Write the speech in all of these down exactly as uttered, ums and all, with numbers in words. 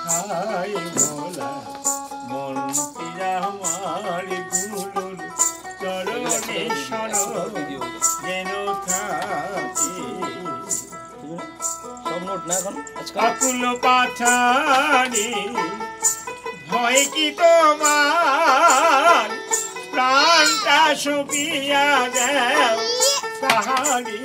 হায় ভোলা মনটি আমার গুরুর চরণে শরণ যেন থাকে আকুল পাথারে ভয় কি তোমার প্রাণটা সপিয়া দেও তাহারে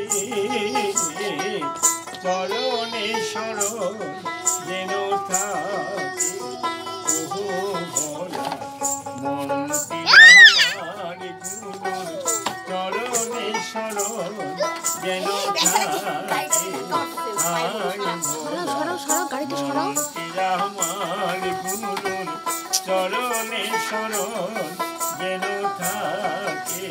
চরণে শরণ যেন থাকে ওহো ভোলা মনটি আমার গুরুর চরণে শরণ যেন থাকে হায় ভোলা মনটি আমার গুরুর চরণে শরণ যেন থাকে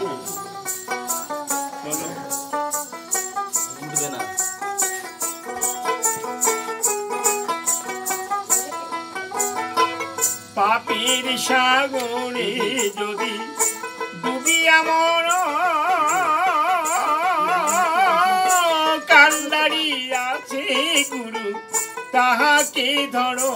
পাপীর সাগরে যদি ডুবিয়া মর কান্দারি আছে গুরু তাহাকে ধরো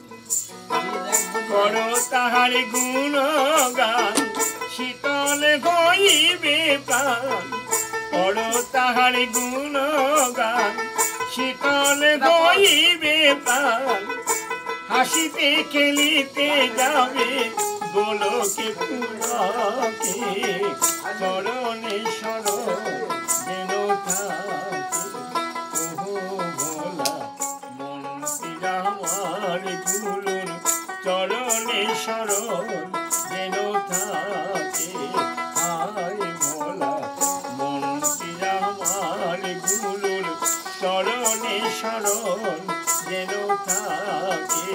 করো তাহার গুণগান শীতল হইবে প্রাণ করো তাহার গুণগান শীতল হইবে প্রাণ হাসিতে খেলিতে যাবে গোলকে পুলকে চরণে শরণ যেন থাকে ওহো ভোলা মনটি আমার গুরুর চরণে শরণ যেন থাকে হায় ভোলা মনটি আমার গুরুর চরণে শরণ যেন থাকে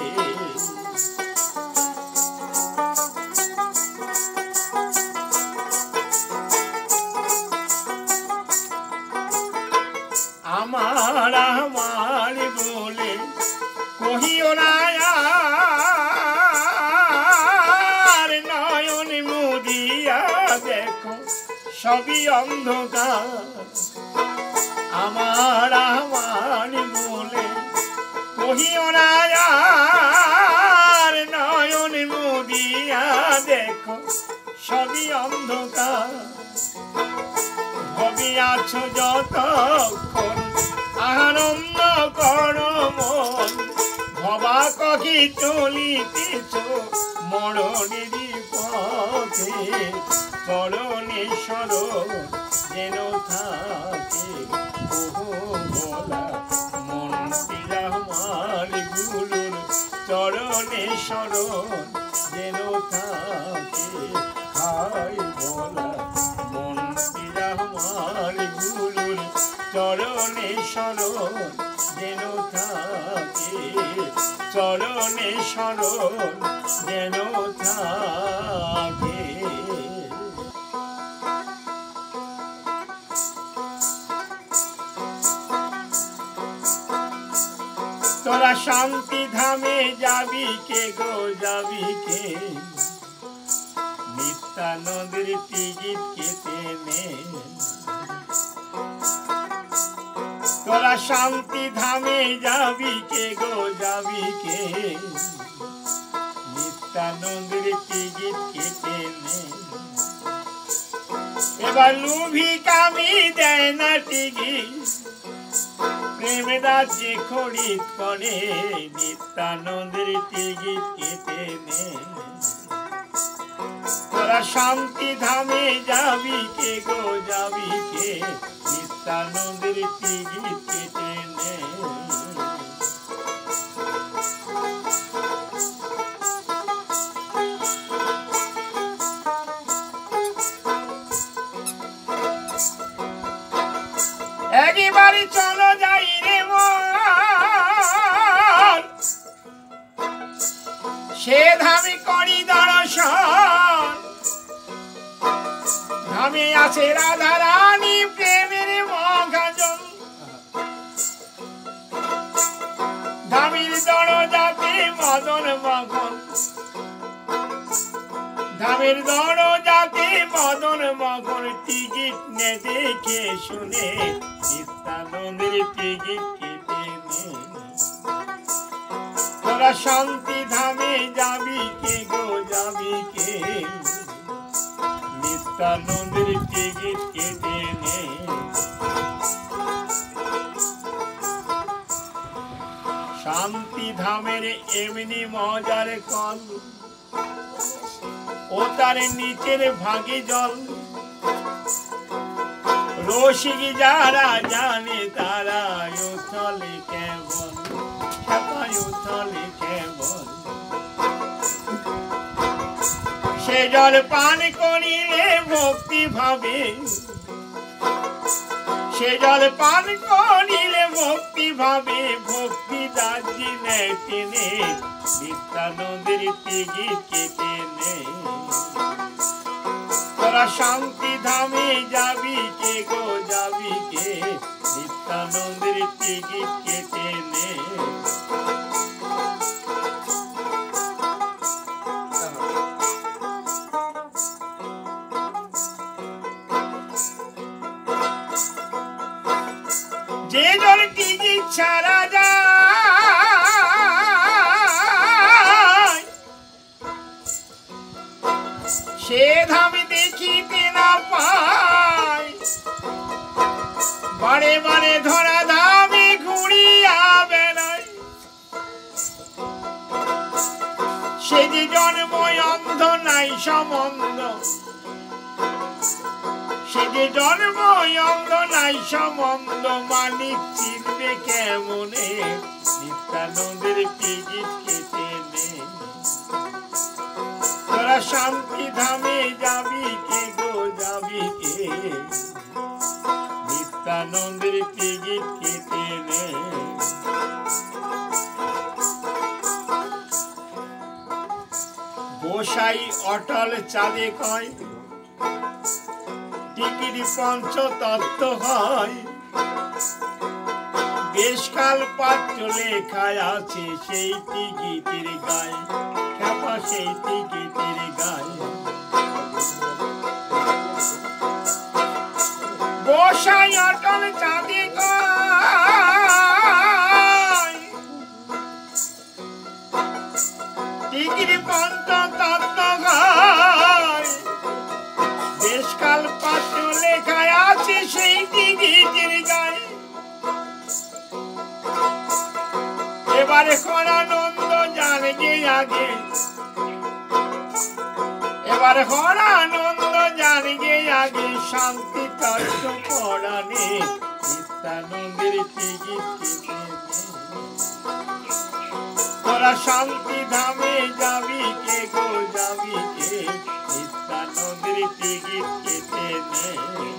আমার আমার বলে কহিও না আর নয়ন মুদিয়া দেখো সবই অন্ধকার আমার আমার বলে কহিও না আর নয়ন মুদিয়া দেখো সবই অন্ধকার ভবি আছো যতক্ষণ আনন্দ করো মন ভবা কহি চলিতেছ মরণেরই পথে চরণে শরণ যেন থাকে ওহো ভোলা মনটি আমার গুরুর চরণে শরণ যেন থাকে হায় ভোলা মনটি আমার গুরুর চরণে শরণ যেন থাকে চরণে শরণ যেন থাকে তোরা শান্তি ধামে যাবি কে গো যাবি কে নিত্যানন্দের টিকিট কেটে নে তোরা শান্তি ধামে যাবি কে গো যাবি কে নিত্যানন্দের টিকিট কেটে নে এবার লুভি কামি দেয় না টিকিট প্রেম রাজ্যে খরিদ করে নিত্যানন্দের টিকিট কেটে নে তোরা শান্তি ধামে যাবি কে গো যাবি কে নিত্যানন্দের টিকিট কেটে নে একবারে চলো যাই রে মন সে ধামে করি দর্শন ধামে আছে রাধা রানী প্রেমের মহাজন ধামের দরজাতে মদন মগন ধামের দরজাতে মদন মগন টিকিট নে দেখে শুনে নিত্যানন্দের টিকিট কেটে নে তোরা শান্তি ধামে যাবি কে গো যাবি কে নিত্যানন্দের টিকিট কেটে নে শান্তি ধামের এমনি মজার কল ও তার নিচের ভাগে জল রসিক যারা জানে তারা উথলে কেবল উথলে কেবল সে জল পান করিলে ভক্তি ভাবে সে জল পান করিলে ভক্তি ভাবে ভক্তি দাজি নেয় টেনে নিত্যানন্দের টিকিট কেটে নে তোরা শান্তি ধামে যাবি কে গো যাবি কে নিত্যানন্দের টিকিট কেটে নে যে জল টিকিট ছাড়া যায় সে ধাম দেখিতে না পায় বারে বারে ধরা ধামে ঘুরিয়া বেড়ায় সে যে জন্ম অন্ধ নাই সম্বন্ধ সে যে জন্ম অন্ধ নাই সম্বন্ধ মানিক চিনবে কেমনে নিত্যানন্দের টিকিট কেটে নে তোরা শান্তি ধামে যাবি কে গো যাবি কে নিত্যানন্দের টিকিট কেটে নে গোসাই অটল চাঁদে কয় টিকিট পঞ্চ তত্ত্ব হয় বেশকাল পাঠ্য লেখায় আছে সেই টিকিটের গায়ে খেপা সেই টিকিটের গায়ে গোসাই অটল চাঁদে কয় টিকিট পঞ্চ তত্ত্ব হয় দেশকাল পাঠ্য লেখায় আছে সেই টিকিটের গায়ে এবারে হরানন্দ জানগে আগে এবারে হরানন্দ জানগে আগে শান্তি তত্ত্ব পড়ানে নিত্যানন্দের টিকিট কেটে তোরা শান্তি ধামে যাবি কে গো যাবি কে নিত্যানন্দের টিকিট কেটে নে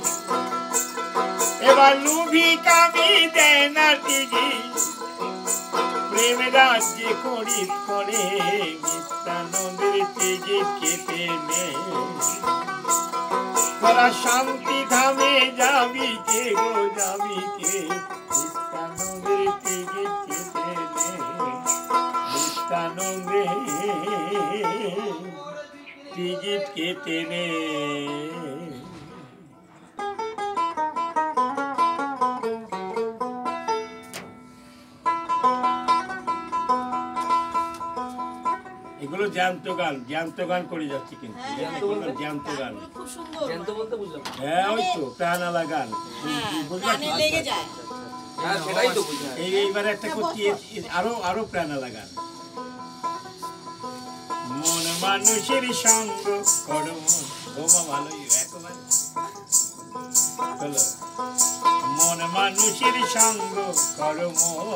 এবার লুভি কামি দেয় না টিকিট প্রেম রাজ্যে করিত করে নিত্যানন্দের টিকিট কেটে নে তোরা শান্তি ধামে যাবি কে গো যাবি কে নিত্যানন্দের টিকিট কেটে নে নিত্যানন্দের টিকিট কেটে নে এগুলো জ্যান্ত গান জ্যান্ত গান করে যাচ্ছি কিন্তু জ্যান্ত গান হ্যাঁ ওই তো প্রাণালা গান এইবার একটা করছি আরো আরো প্রাণালা গান মন মানুষের সঙ্গ করো বোমা ভালোই একেবারে মন মানুষের সঙ্গ করো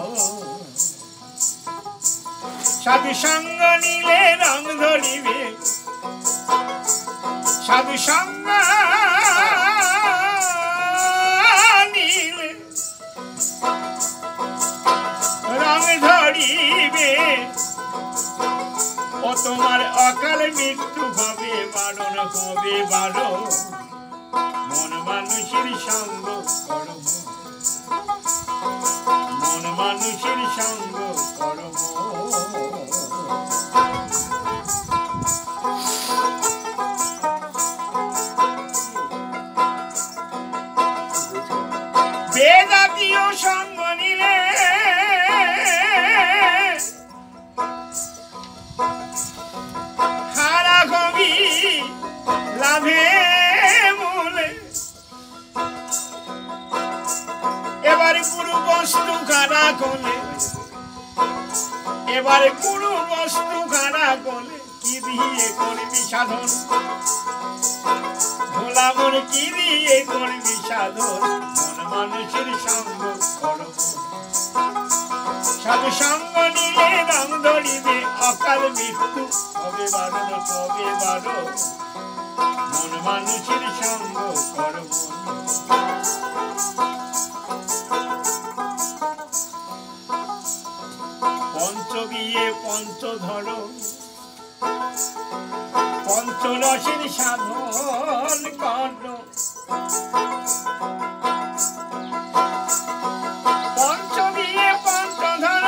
সাধু সঙ্গ নিলে রং ধরিবে সাধু সঙ্গ নিলে রং ধরিবে ও তোমার অকাল মৃত্যু হবে বারণ হবে বারো মন মানুষের সঙ্গ করো মন মানুষের সঙ্গ করো বেজাতীয় সঙ্গ নিলে এবারে কোনো বস্তু খানা করলে কি দিয়ে করবি সাধন, ভোলা মন কি দিয়ে করবি সাধন, মন মানুষের সঙ্গ করো, সাধু সঙ্গ নিলে রং ধরিবে অকাল মৃত্যু হবে বারণ তবে বারো, মন মানুষের সঙ্গ করো। পঞ্চ বিয়ে পঞ্চ ধর পঞ্চরসের সাধন কর, পঞ্চ বিয়ে পঞ্চ ধর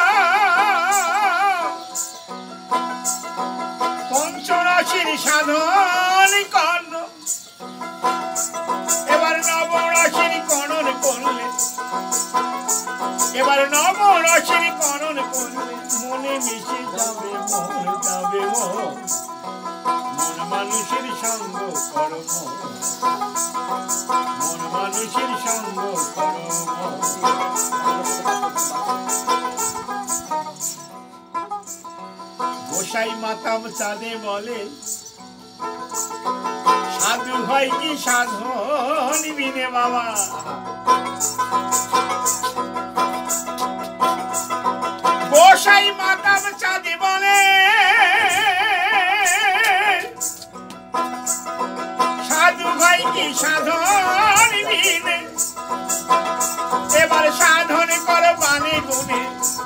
পঞ্চরসের সাধন কর, এবার নবরসের করণ করলে, এবার নবরসের করণ করলে মনে মিশে যাবে মন যাবে মন, মন মানুষের সঙ্গ করো, মন মানুষের সঙ্গ করো। গোসাই মাতাম চাঁদে বলে সাধু হয় কি সাধন বিনে বাবা, গোসাই মাতাম চাঁদে বলে সাধু ভাই কি সাধন বিনে, এবার সাধন কর বানে গুনে,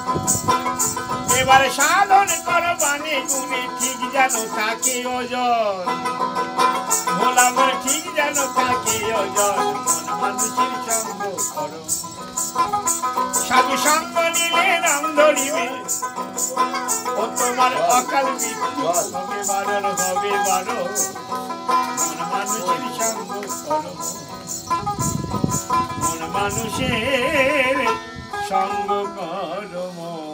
এবার সাধন কর বানে গুনে, ঠিক যেন তাকে ওজন, ভোলা মন ঠিক যেন তাকে ওজন, মন মানুষের সঙ্গ করো, সাধু সঙ্গ নিলে রং ধরিবে ও তোমার অকাল মৃত্যু হবে বারণ হবে বারো, মন মানুষের সঙ্গ করো, মন মানুষের সঙ্গ করো।